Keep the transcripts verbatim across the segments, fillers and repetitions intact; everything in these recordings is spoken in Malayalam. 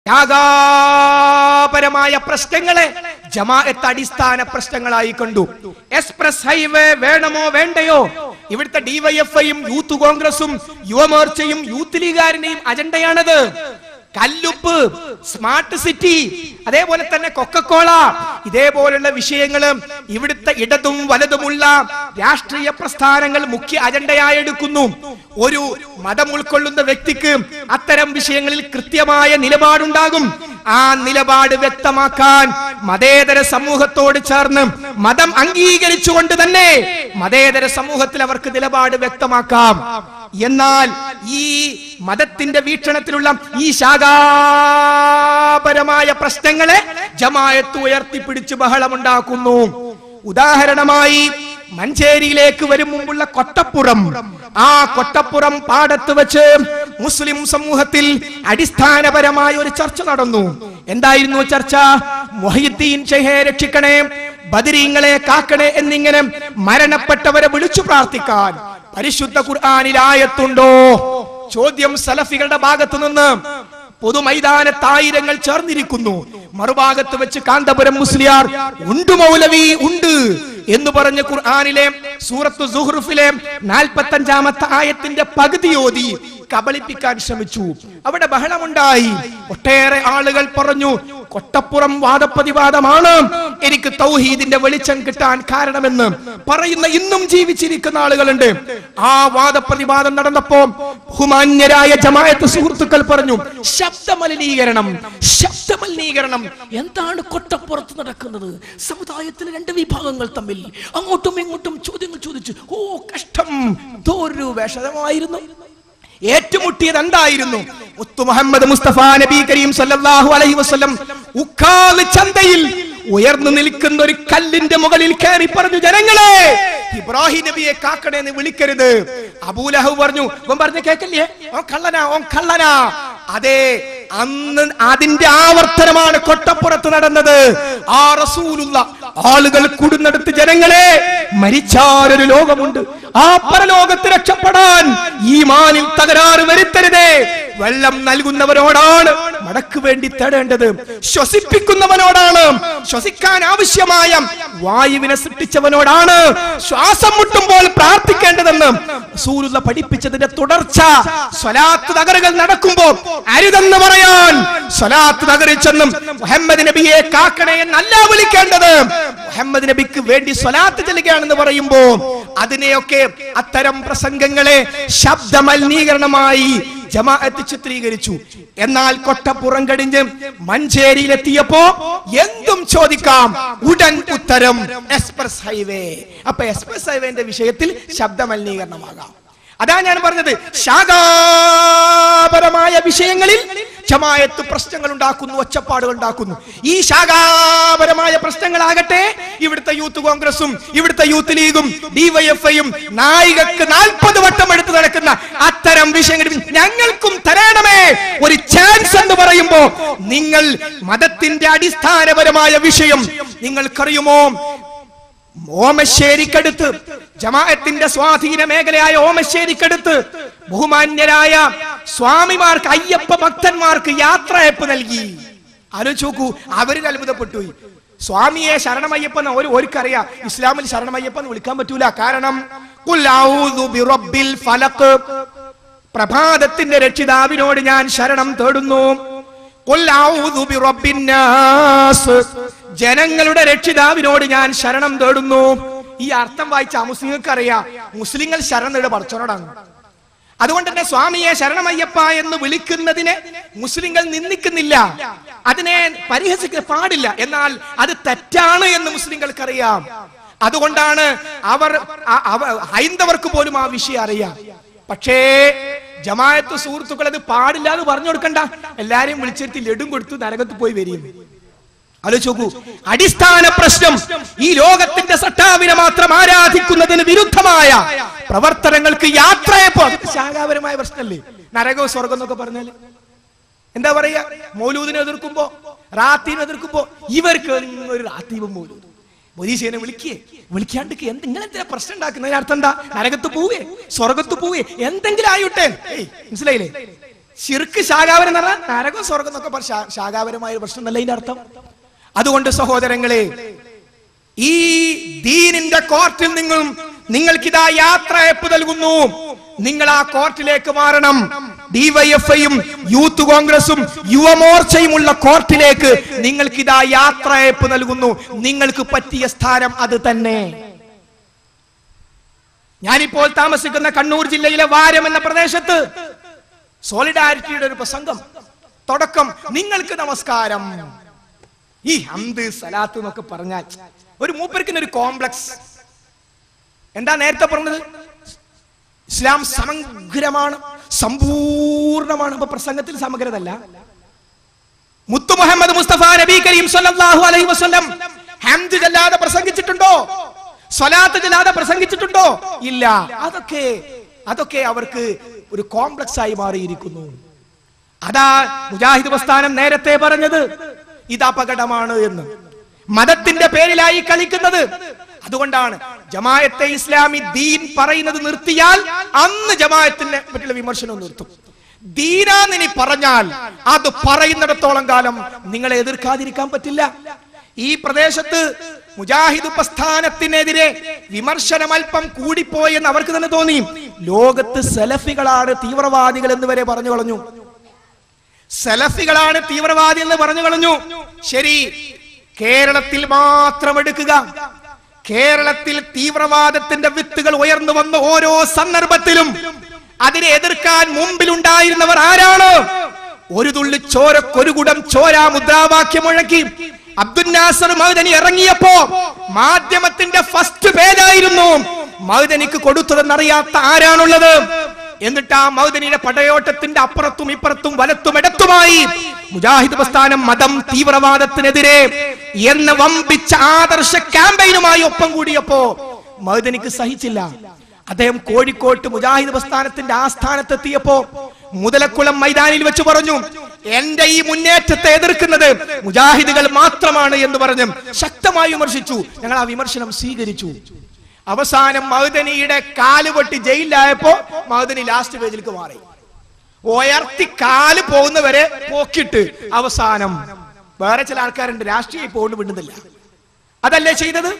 ത്യാഗപരമായ പ്രശ്നങ്ങളെ ജമാഅത്ത് അടിസ്ഥാന പ്രശ്നങ്ങളായി കണ്ടു. എക്സ്പ്രസ് ഹൈവേ വേണമോ വേണ്ടയോ? ഇവിടുത്തെ ഡിവൈഎഫ്ഐയും യൂത്ത് കോൺഗ്രസും യുവമോർച്ചയും യൂത്ത് ലീഗുകാരന്റെയും അജണ്ടയാണത്. കല്ലുപ്പ്, സ്മാർട്ട് സിറ്റി, അതേപോലെ തന്നെ കൊക്കക്കോള, ഇതേപോലുള്ള വിഷയങ്ങളും ഇവിടുത്തെ ഇടതും വലതുമുള്ള രാഷ്ട്രീയ പ്രസ്ഥാനങ്ങൾ മുഖ്യ അജണ്ടയായി എടുക്കുന്നു. ഒരു മതം ഉൾക്കൊള്ളുന്ന വ്യക്തിക്ക് അത്തരം വിഷയങ്ങളിൽ കൃത്യമായ നിലപാടുണ്ടാകും. ആ നിലപാട് വ്യക്തമാക്കാൻ മതേതര സമൂഹത്തോട് ചേർന്ന് മതം അംഗീകരിച്ചുകൊണ്ട് തന്നെ മതേതര സമൂഹത്തിൽ അവർക്ക് നിലപാട് വ്യക്തമാക്കാം. എന്നാൽ ഈ മതത്തിന്റെ വീക്ഷണത്തിലുള്ള ഈ ശാഖാപരമായ പ്രശ്നങ്ങളെ ജമാഅത്ത് ഉയർത്തിപ്പിടിച്ച് ബഹളമുണ്ടാക്കുന്നു. ഉദാഹരണമായി മഞ്ചേരിയിലേക്ക് വരും മുമ്പുള്ള കൊട്ടപ്പുറം, ആ കൊട്ടപ്പുറം പാടത്ത് വെച്ച് മുസ്ലിം സമൂഹത്തിൽ അടിസ്ഥാനപരമായ ഒരു ചർച്ച നടന്നു. എന്തായിരുന്നു ചർച്ച? മുഹയ്യിദ്ദീൻ ഷെയ്ഖെ രക്ഷിക്കണേ, ബദരീങ്ങളെ കാക്കണേ എന്നിങ്ങനെ മരണപ്പെട്ടവരെ വിളിച്ചു പ്രാർത്ഥിക്കാൻ പരിശുദ്ധ ഖുർആനിൽ ആയത്തുണ്ടോ? ചോദ്യം സലഫികളുടെ ഭാഗത്തു നിന്ന്. പൊതുമൈതാനത്ത് ആയിരങ്ങൾ ചേർന്നിരിക്കുന്നു. മറുഭാഗത്ത് വെച്ച് കാന്തപുരം മുസ്ലിയാർ ഉണ്ട് മൗലവി ഉണ്ട് എന്ന് പറഞ്ഞ് ഖുർആനിലെ സൂറത്തു സുഹ്റുഫിലെ നാൽപ്പത്തി അഞ്ചാമത്തെ ആയത്തിന്റെ പകുതി ഓതി കബളിപ്പിക്കാൻ ശ്രമിച്ചു. അവിടെ ബഹളമുണ്ടായി. ഒട്ടേറെ ആളുകൾ പറഞ്ഞു, കൊട്ടപ്പുറം വാദപ്രതിവാദമാണ് എനിക്ക് തൗഹീദിന്റെ വെളിച്ചം കിട്ടാൻ കാരണമെന്ന് പറയുന്ന ഇന്നും ജീവിച്ചിരിക്കുന്ന ആളുകളുണ്ട്. ആ വാദപ്രതിവാദം നടന്നപ്പോ ബഹുമാന്യരായ ജമാഅത്ത് സുഹൃത്തുക്കൾ പറഞ്ഞു, ശബ്ദമലിനീകരണം ശബ്ദമലിനീകരണം എന്താണ് കൊട്ടപ്പുറത്ത് നടക്കുന്നത്? സമുദായത്തിലെ രണ്ട് വിഭാഗങ്ങൾ തമ്മിൽ അങ്ങോട്ടും ഇങ്ങോട്ടും ചോദ്യങ്ങൾ ചോദിച്ചു. ഓ കഷ്ടം, തോരു വിഷമമായിരുന്നു. ഏറ്റുമുട്ടിയത് എന്തായിരുന്നു? മുത്തു മുഹമ്മദ് മുസ്തഫ നബി കരീം സല്ലല്ലാഹു അലൈഹി വസല്ലം ഉഖാൽ ചന്തയിൽ ഉയർന്നു നിൽക്കുന്ന ഒരു കല്ലിന്റെ മുകളിൽ കയറി പറഞ്ഞു, ജനങ്ങളെ ഇബ്രാഹിം നബിയെ കാക്കണേ എന്ന് വിളിക്കരുത്. അബൂലഹബ് പറഞ്ഞു, ഓൻ പറഞ്ഞ കേക്കല്ലേ, ഓൻ കള്ളനാ ഓൻ കള്ളനാ. അതെ, അന്ന് അതിന്റെ ആവർത്തനമാണ് കൊട്ടപ്പുറത്ത് നടന്നത്. ആ റസൂലുള്ള ആളുകൾ കൂടുന്നിടത്ത് ജനങ്ങളെ മരിച്ചാലൊരു ലോകമുണ്ട്, ആ പരലോകത്ത് രക്ഷപ്പെടാൻ ഈമാനിൽ തകരാറ് വരുത്തരുതേ. വെള്ളം നൽകുന്നവരോടാണ് മടക്ക് വേണ്ടി തേടേണ്ടത്, ശ്വസിപ്പിക്കുന്നവനോടാണ്, ശ്വസിക്കാൻ ആവശ്യമായ വായുവിനെ സൃഷ്ടിച്ചവനോടാണ് ശ്വാസം മുട്ടുമ്പോൾ പ്രാർത്ഥിക്കേണ്ടതെന്ന് റസൂലുള്ള പഠിപ്പിച്ചതിന്റെ തുടർച്ച. സ്വലാത്ത് നഗറുകൾ നടക്കുമ്പോൾ അരുതെന്ന് പറയാൻ സ്വലാത്ത് നഗറിൽ ചെന്നും മുഹമ്മദ് നബിയെ കാക്കണേ എന്നല്ല വിളിക്കേണ്ടത്, മുഹമ്മദ് നബിക്ക് വേണ്ടി സ്വലാത്ത് ചെല്ലുകയാണെന്ന് പറയുമ്പോ അതിനെയൊക്കെ അത്തരം പ്രസംഗങ്ങളെ ശബ്ദമലിനീകരണമായി ജമാഅത്ത് ചിത്രീകരിച്ചു. എന്നാൽ കൊട്ടപ്പുറം കഴിഞ്ഞ് മഞ്ചേരിയിലെത്തിയപ്പോ എന്തും ചോദിക്കാം, ഉടൻ ഉത്തരം എക്സ്പ്രസ് ഹൈവേ. അപ്പൊ എക്സ്പ്രസ് ഹൈവേന്റെ വിഷയത്തിൽ ശബ്ദമലിനീകരണമാകാം. അതാ ഞാൻ പറഞ്ഞത്, ശാഖാപരമായ വിഷയങ്ങളിൽ ജമാഅത്ത് പ്രശ്നങ്ങൾ ഉണ്ടാക്കുന്നു, ഒച്ചപ്പാടുകൾ ഉണ്ടാക്കുന്നു. ഈ ശാഖാപരമായ പ്രശ്നങ്ങളാകട്ടെ ഇവിടുത്തെ യൂത്ത് കോൺഗ്രസും ഇവിടുത്തെ യൂത്ത് ലീഗും ഡിവൈഎഫ്ഐയും നായികക്ക് നാൽപ്പത് വട്ടം എടുത്തു നടക്കുന്ന അത്തരം വിഷയങ്ങളിൽ ഞങ്ങൾക്കും തരണമേ ഒരു ചാൻസ് എന്ന് പറയുമ്പോ, നിങ്ങൾ മതത്തിന്റെ അടിസ്ഥാനപരമായ വിഷയം നിങ്ങൾക്കറിയുമോ? ഓമശ്ശേരിക്കടുത്ത്, ജമാഅത്തിന്റെ സ്വാധീന മേഖലയായ ഓമശ്ശേരിക്കടുത്ത് ബഹുമാന്യരായ സ്വാമിമാർക്ക്, അയ്യപ്പ ഭക്തന്മാർക്ക് യാത്രയപ്പ് നൽകി. ആലോചിച്ച് നോക്കൂ, അവരിൽ അത്ഭുതപ്പെട്ടു. സ്വാമിയെ ശരണമയ്യപ്പൻ ഒരു ഓർക്കറിയാം, ഇസ്ലാമിൽ ശരണമയ്യപ്പൻ വിളിക്കാൻ പറ്റൂല. കാരണം ഖുൽ ഔദു ബിറബ്ബിൽ ഫലഖ്, പ്രഭാതത്തിന്റെ രക്ഷിതാവിനോട് ഞാൻ ശരണം തേടുന്നു. ഖുൽ ഔദു ബിറബ്ബിൻ നാസ്, ജനങ്ങളുടെ രക്ഷിതാവിനോട് ഞാൻ ശരണം തേടുന്നു. ഈ അർത്ഥം വായിച്ച മുസ്ലിങ്ങൾക്ക് അറിയാം, മുസ്ലിങ്ങൾ ശരണം തേടുക പടച്ചോനോടാണ്. അതുകൊണ്ട് തന്നെ സ്വാമിയെ ശരണമയ്യപ്പ എന്ന് വിളിക്കുന്നതിനെ മുസ്ലിങ്ങൾ നിന്ദിക്കുന്നില്ല, അതിനെ പരിഹസിക്കാൻ പാടില്ല. എന്നാൽ അത് തെറ്റാണ് എന്ന് മുസ്ലിങ്ങൾക്കറിയാം. അതുകൊണ്ടാണ് അവർ ഹൈന്ദവർക്ക് പോലും ആ വിഷയം അറിയാം. പക്ഷേ ജമാഅത്ത് സുഹൃത്തുക്കൾ അത് പാടില്ല എന്ന് പറഞ്ഞു കൊടുക്കണ്ട, എല്ലാരെയും വിളിച്ചെടുത്ത് ലഡും കൊടുത്തു നരകത്ത് പോയി വരും. ആലോചിച്ച് നോക്കൂ, അടിസ്ഥാന പ്രശ്നം ഈ ലോകത്തിന്റെ സട്ടാവിനെ മാത്രം ആരാധിക്കുന്നതിന് വിരുദ്ധമായ പ്രവർത്തനങ്ങൾക്ക് യാത്രയപ്പോ ശാഖാപരമായ പ്രശ്നമല്ലേ? നരകവും സ്വർഗം എന്നൊക്കെ പറഞ്ഞാല് എന്താ പറയാ? മൗലൂദിനെ എതിർക്കുമ്പോ, റാത്തീനെ എതിർക്കുമ്പോ ഇവർക്ക് ഒരു റാത്തീവും മൗലൂദ് പോലീസിനെ വിളിക്കേ വിളിക്കാണ്ട് എന്തെങ്കിലും പ്രശ്നം ഉണ്ടാക്കുന്നതിന് അർത്ഥം എന്താ? നരകത്ത് പോവേ സ്വർഗത്ത് പോവേ എന്തെങ്കിലും ആയിട്ടെ. മനസ്സിലായില്ലേ? ശിർക്ക് ശാഖാവരം എന്ന് പറഞ്ഞാൽ നരകം സ്വർഗം എന്നൊക്കെ പറഞ്ഞ ശാഖാപരമായ പ്രശ്നം എന്നല്ല ഇതിന്റെ അർത്ഥം. അതുകൊണ്ട് സഹോദരങ്ങളെ, ഈ ദീനിന്റെ കോർട്ടിൽ നിന്നും നിങ്ങൾക്കിതാ യാത്രയപ്പ് നൽകുന്നു. നിങ്ങൾ ആ കോർട്ടിലേക്ക് മാറണം. ഡിവൈഎഫ്ഐയും യൂത്ത് കോൺഗ്രസും യുവമോർച്ചയുമുള്ള കോർട്ടിലേക്ക് നിങ്ങൾക്കിതാ യാത്രയപ്പ് നൽകുന്നു. നിങ്ങൾക്ക് പറ്റിയ സ്ഥാനം അത് തന്നെ. ഞാനിപ്പോൾ താമസിക്കുന്ന കണ്ണൂർ ജില്ലയിലെ വാരം എന്ന പ്രദേശത്ത് സോളിഡാരിറ്റിയുടെ ഒരു പ്രസംഗം തുടക്കം. നിങ്ങൾക്ക് നമസ്കാരം. ഈ ഹംദ് സലാത്ത് എന്നൊക്കെ പറഞ്ഞാൽ ഒരു മൂപ്പർക്കിന് ഒരു കോംപ്ലക്സ്. എന്താ നേരത്തെ പറഞ്ഞത്? ഇസ്ലാം സമഗ്രമാണ്, സമ്പൂർണമാണ്. അപ്പൊ പ്രസംഗത്തിൽ സമഗ്രതല്ല. മുത്തു മുഹമ്മദ് മുസ്തഫ നബി കരീം സല്ലല്ലാഹു അലൈഹി വസല്ലം ഹംദ് ചൊല്ലാതെ പ്രസംഗിച്ചിട്ടുണ്ടോ? സ്വലാത്ത് ചൊല്ലാതെ പ്രസംഗിച്ചിട്ടുണ്ടോ? ഇല്ല. അതൊക്കെ അതൊക്കെ അവർക്ക് ഒരു കോംപ്ലക്സ് ആയി മാറിയിരിക്കുന്നു. അതാ മുജാഹിദ് പ്രസ്ഥാനം നേരത്തെ പറഞ്ഞത് ഇത് അപകടമാണ് എന്ന്. മതത്തിന്റെ പേരിലായി കളിക്കുന്നത്. അതുകൊണ്ടാണ് ജമാഅത്തെ ഇസ്ലാമി ദീൻ പറയുന്നത് നിർത്തിയാൽ അന്ന് ജമാഅത്തിനെ പറ്റിയുള്ള വിമർശനം നിർത്തും. ദീനാന്നിനി പറഞ്ഞാൽ അത് പറയുന്നിടത്തോളം കാലം നിങ്ങളെ എതിർക്കാതിരിക്കാൻ പറ്റില്ല. ഈ പ്രദേശത്ത് മുജാഹിദ് പ്രസ്ഥാനത്തിനെതിരെ വിമർശനം അല്പം കൂടിപ്പോയെന്ന് അവർക്ക് തന്നെ തോന്നി. ലോകത്ത് സലഫികളാണ് തീവ്രവാദികൾ എന്ന് വരെ പറഞ്ഞു കളഞ്ഞു. സലഫികളാണ് തീവ്രവാദി എന്ന് പറഞ്ഞു കളഞ്ഞു. ശരി, കേരളത്തിൽ മാത്രം എടുക്കുക. കേരളത്തിൽ തീവ്രവാദത്തിന്റെ വിത്തുകൾ ഉയർന്നു വന്ന ഓരോ സന്ദർഭത്തിലും അതിനെ എതിർക്കാൻ മുമ്പിലുണ്ടായിരുന്നവർ ആരാണ്? ഒരു തുള്ളി ചോരക്കൊരു കുടം ചോര മുദ്രാവാക്യം മുഴക്കി അബ്ദുൽ നാസർ മഅ്ദനി ഇറങ്ങിയപ്പോ മാധ്യമത്തിന്റെ ഫസ്റ്റ് പേജായിരുന്നു. മഅ്ദനിക്ക് കൊടുത്തതെന്നറിയാത്ത ആരാണുള്ളത്? എന്നിട്ട് ആ മഅ്ദനിയുടെ പടയോട്ടത്തിന്റെ അപ്പുറത്തും ഇപ്പുറത്തും വലത്തും ഇടത്തുമായി മുജാഹിദ് പ്രസ്ഥാനം മതം തീവ്രവാദത്തിനെതിരെ എന്ന വമ്പിച്ച ആദർശ ക്യാമ്പയിനുമായി ഒപ്പം കൂടിയപ്പോ മഅ്ദനിക്ക് സഹിച്ചില്ല. അദ്ദേഹം കോഴിക്കോട്ട് മുജാഹിദ് പ്രസ്ഥാനത്തിന്റെ ആസ്ഥാനത്തെത്തിയപ്പോ മുതലക്കുളം മൈതാനിൽ വെച്ച് പറഞ്ഞു, എന്റെ ഈ മുന്നേറ്റത്തെ എതിർക്കുന്നത് മുജാഹിദുകൾ മാത്രമാണ് എന്ന് പറഞ്ഞു ശക്തമായി വിമർശിച്ചു. ഞങ്ങൾ ആ വിമർശനം സ്വീകരിച്ചു. അവസാനം മഅ്ദനിയുടെ കാല് പൊട്ടി ജയിലിലായപ്പോ മഅ്ദനി ലാസ്റ്റ് പേജിലേക്ക് മാറി. ഉയർത്തി കാല് പോകുന്നവരെ പോക്കിട്ട് അവസാനം വേറെ ചില ആൾക്കാരുണ്ട് രാഷ്ട്രീയ പോണ്ട് വിടുന്നില്ല. അതല്ലേ ചെയ്തത്?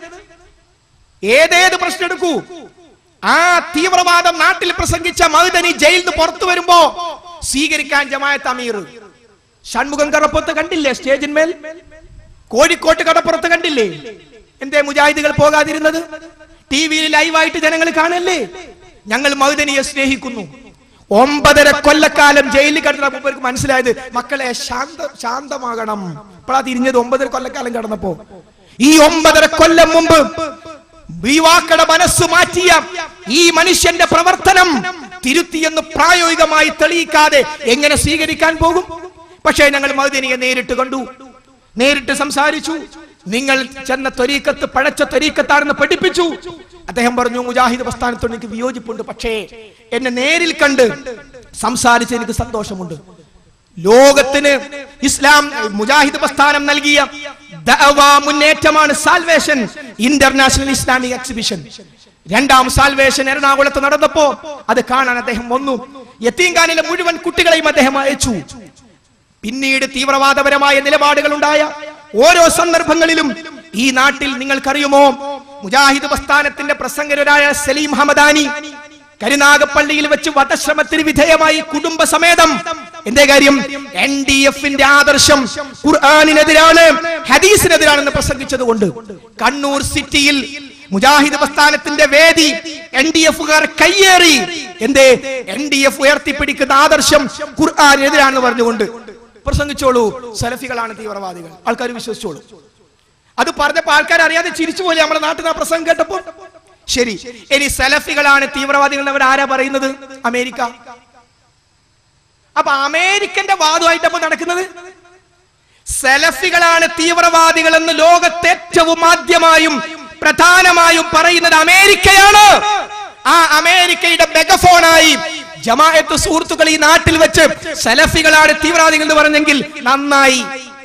ഏതേത് പ്രശ്നം എടുക്കൂ, ആ തീവ്രവാദം നാട്ടിൽ പ്രസംഗിച്ച മഅ്ദനി ജയിലിൽ നിന്ന് പുറത്തു വരുമ്പോ സ്വീകരിക്കാൻ ജമാഅത്ത് അമീർ ഷൺമുഖം കടപ്പുറത്ത് കണ്ടില്ലേ? സ്റ്റേജിന്മേൽ കോഴിക്കോട്ട് കടപ്പുറത്ത് കണ്ടില്ലേ? എന്തേ മുജാഹിദുകൾ പോകാതിരുന്നത്? ടി വിയിൽ ലൈവായിട്ട് ജനങ്ങൾ കാണല്ലേ? ഞങ്ങൾ മഅ്ദനിയെ സ്നേഹിക്കുന്നു. ഒമ്പതര കൊല്ലക്കാലം ജയിലിൽ കിടന്ന മുമ്പ് മനസ്സിലായത് മക്കളെ ശാന്ത ശാന്തമാകണം. ഇപ്പോഴാ തിരിഞ്ഞത് ഒമ്പതര കൊല്ലക്കാലം കടന്നപ്പോ. ഈ ഒമ്പതര കൊല്ലം മുമ്പ് യുവാക്കളുടെ മനസ്സ് മാറ്റിയ ഈ മനുഷ്യന്റെ പ്രവർത്തനം തിരുത്തിയെന്ന് പ്രായോഗികമായി തെളിയിക്കാതെ എങ്ങനെ സ്വീകരിക്കാൻ പോകും? പക്ഷേ ഞങ്ങൾ മഅ്ദനിയെ നേരിട്ട് കണ്ടു, നേരിട്ട് സംസാരിച്ചു. നിങ്ങൾ ചെന്ന ത്വരീക്കത്ത് പഴച്ച ത്വരീക്കത്താണെന്ന് പഠിപ്പിച്ചു. അദ്ദേഹം പറഞ്ഞു, മുജാഹിദ് പ്രസ്ഥാനത്തോട് എനിക്ക് വിയോജിപ്പുണ്ട്, പക്ഷേ എന്നെ നേരിൽ കണ്ട് സംസാരിച്ച് എനിക്ക് സന്തോഷമുണ്ട്. ലോകത്തിന് ഇസ്ലാം മുജാഹിദ് പ്രസ്ഥാനം നൽകിയ ദഅവാ മുന്നേറ്റമാണ് സാൽവേഷൻ ഇന്റർനാഷണൽ ഇസ്ലാമിക് എക്സിബിഷൻ. രണ്ടാം സാൽവേഷൻ എറണാകുളത്ത് നടന്നപ്പോ അത് കാണാൻ അദ്ദേഹം വന്നു. യത്തീംഖാനിലെ മുഴുവൻ കുട്ടികളെയും അദ്ദേഹം അയച്ചു. പിന്നീട് തീവ്രവാദപരമായ നിലപാടുകൾ ഉണ്ടായ ഓരോ സന്ദർഭങ്ങളിലും ഈ നാട്ടിൽ നിങ്ങൾക്കറിയുമോ, മുജാഹിദ് പ്രസ്ഥാനത്തിന്റെ പ്രസംഗരായ സലീം ഹമദാനി കരുനാഗപ്പള്ളിയിൽ വെച്ച് വധശ്രമത്തിന് വിധേയമായി കുടുംബസമേതം. എന്തേ കാര്യം? എൻ ഡി എഫിന്റെ ആദർശം ഖുർആനിനെതിരാണ്, ഹദീസിനെതിരാണെന്ന് പ്രസംഗിച്ചത് കൊണ്ട് കണ്ണൂർ സിറ്റിയിൽ മുജാഹിദ് പ്രസ്ഥാനത്തിന്റെ വേദി എൻ ഡി എഫുകാർ കയ്യേറി. എന്തേ? എൻ ഡി എഫ് ഉയർത്തിപ്പിടിക്കുന്ന ആദർശം ഖുർആനിനെതിരാണെന്ന് പറഞ്ഞുകൊണ്ട് പ്രസംഗിച്ചോളൂ. സലഫികളാണ് തീവ്രവാദികൾ, ആൾക്കാർ വിശ്വസിച്ചോളൂ. അത് പറഞ്ഞപ്പോ ആൾക്കാർ അറിയാതെ ചിരിച്ചുപോലെ നമ്മുടെ നാട്ടിൽ ആ പ്രസംഗം കേട്ടപ്പോ. ശരി, ഇനി സലഫികളാണ് തീവ്രവാദികൾ അവർ ആരാ പറയുന്നത്? അമേരിക്ക. അപ്പൊ അമേരിക്കന്റെ വാദമായിട്ടപ്പോ നടക്കുന്നത് സലഫികളാണ് തീവ്രവാദികൾ എന്ന് ലോകത്തെ ഏറ്റവും ആദ്യമായും പ്രധാനമായും പറയുന്നത് അമേരിക്കയാണ്. ആ അമേരിക്കയുടെ മെഗഫോണായി ജമാഅത്ത് സുഹൃത്തുക്കൾ ഈ നാട്ടിൽ വെച്ച് സലഫികളാണ് തീവ്രവാദികൾ എന്ന് പറഞ്ഞെങ്കിൽ നന്നായി.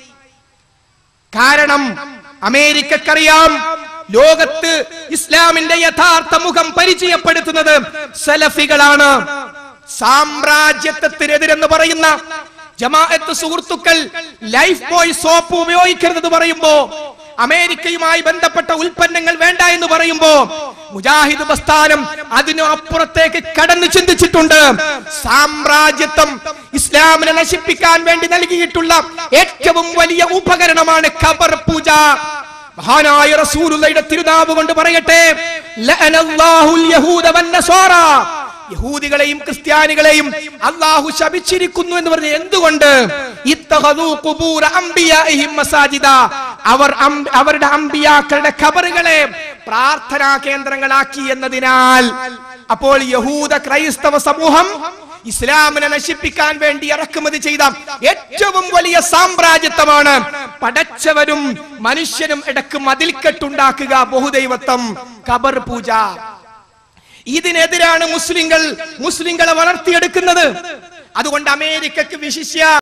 കാരണം അമേരിക്കക്കറിയാം ലോകത്ത് ഇസ്ലാമിന്റെ യഥാർത്ഥ മുഖം പരിചയപ്പെടുത്തുന്നത് സലഫികളാണ്. സാമ്രാജ്യത്വത്തിനെതിരെന്ന് പറയുന്ന ജമാഅത്ത് സുഹൃത്തുക്കൾ ലൈഫ് ബോയ് സോപ്പ് ഉപയോഗിക്കരുതെന്ന് പറയുമ്പോ, അമേരിക്കയുമായി ബന്ധപ്പെട്ട ഉൽപ്പന്നങ്ങൾ വേണ്ട എന്ന് പറയുമ്പോ, മുജാഹിദ് പ്രസ്ഥാനം അതിനു അപ്പുറത്തേക്ക് കടന്നു ചിന്തിച്ചിട്ടുണ്ട്. സാമ്രാജ്യത്വം ഇസ്ലാമിനെ നശിപ്പിക്കാൻ വേണ്ടി നൽകിയിട്ടുള്ള ഏറ്റവും വലിയ ഉപകരണമാണ് ഖബർ പൂജ. മഹാനായ റസൂലുള്ളാഹിയുടെ തിരുനാവ് കൊണ്ട് പറയട്ടെ, ലഅനല്ലാഹുൽ യഹൂദ വന്നസ്വാറ, യഹൂദികളെയും ക്രിസ്ത്യാനികളെയും അല്ലാഹു ശപിച്ചിരിക്കുന്നു എന്ന് പറഞ്ഞ എന്തുകൊണ്ട്? ഇത്തഖദൂ ഖുബൂറ അംബിയാഇഹിം മസാജിദ, അവർ അവരുടെ അമ്പിയാക്കളുടെ ഖബറുകളെ പ്രാർത്ഥനാ കേന്ദ്രങ്ങളാക്കി എന്നതിനാൽ. അപ്പോൾ യഹൂദ ക്രൈസ്തവ സമൂഹം ഇസ്ലാമിനെ നശിപ്പിക്കാൻ വേണ്ടി ഇറക്കുമതി ചെയ്ത ഏറ്റവും വലിയ സാമ്രാജ്യത്വമാണ് പടച്ചവനും മനുഷ്യനും ഇടക്ക് മതിൽക്കെട്ടുണ്ടാക്കുക, ബഹുദൈവത്വം, ഖബർ പൂജ. ഇതിനെതിരാണ് മുസ്ലിങ്ങൾ മുസ്ലിങ്ങളെ വളർത്തിയെടുക്കുന്നത്. അതുകൊണ്ട് അമേരിക്കക്ക് വിശിഷ്യ